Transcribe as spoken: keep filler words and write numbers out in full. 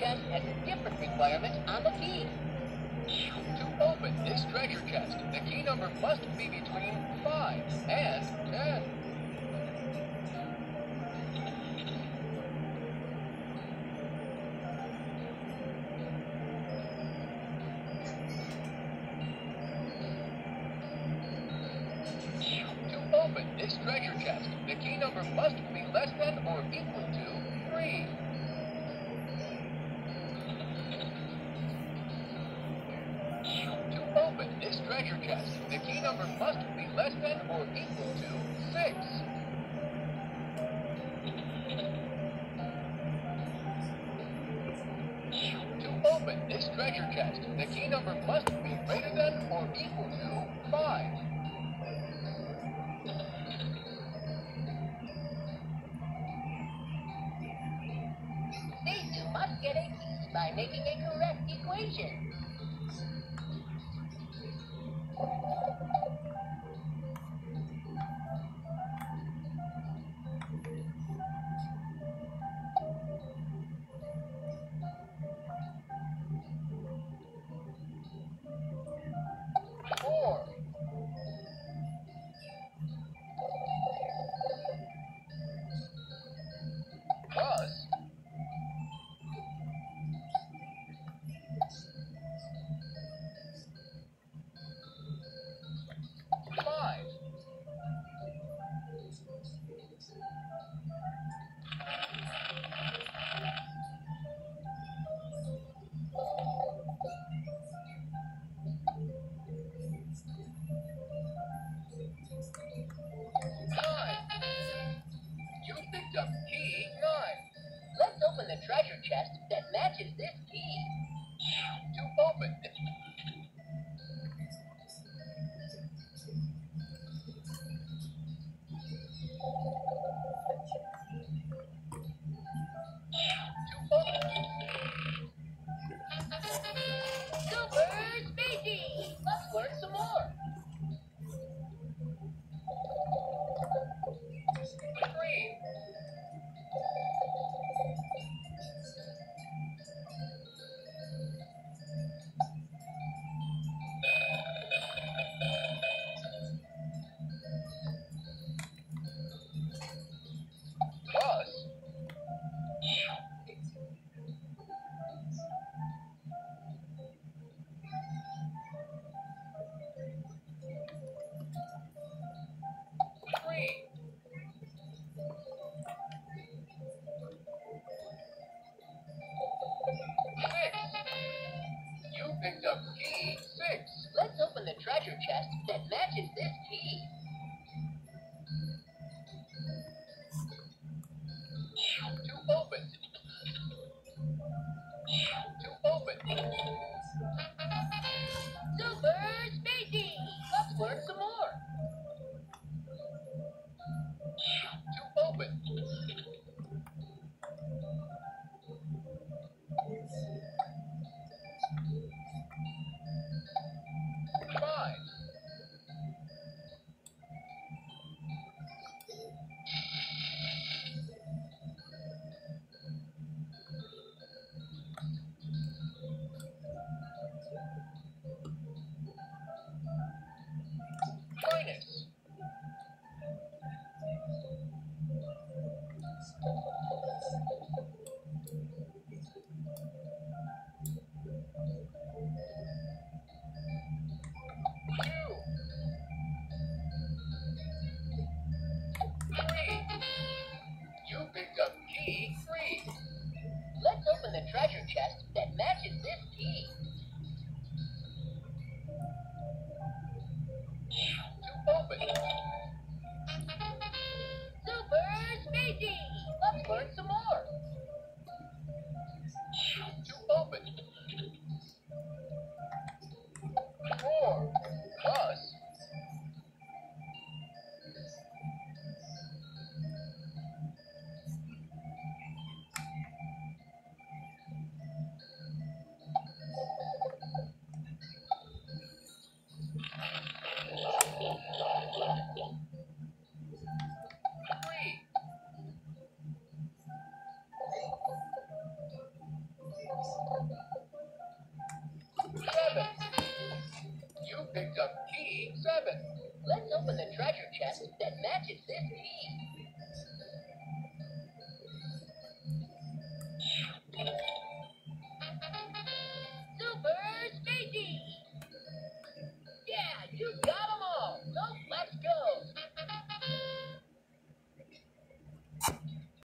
chest has a different requirement on the key. To open this treasure chest, the key number must be between five and ten. To open this treasure chest, the key number must be less than or equal to three. To open this treasure chest, the key number must be less than or equal to six. To open this treasure chest, the key number must be greater than or equal to five. These two must get a key by making a correct equation. Four. Plus five. Nine. You picked up key nine. Let's open the treasure chest that matches this key. To open it. To open it. Super Speedy! Let's learn some more. Three. Plus three. Six. You picked up key six. Let's open the treasure chest that matches this key. To open. To open. Super Speedy! Let's learn some more. To open. Five. Minus. Two. Three. You picked up key three. Let's open the treasure chest that matches this key. To open. Super Speedy! Let's learn some more. To open. Four. Plus three. Seven. You picked up key seven. Let's open the treasure chest that matches this key. Super Spacey! Yeah, you got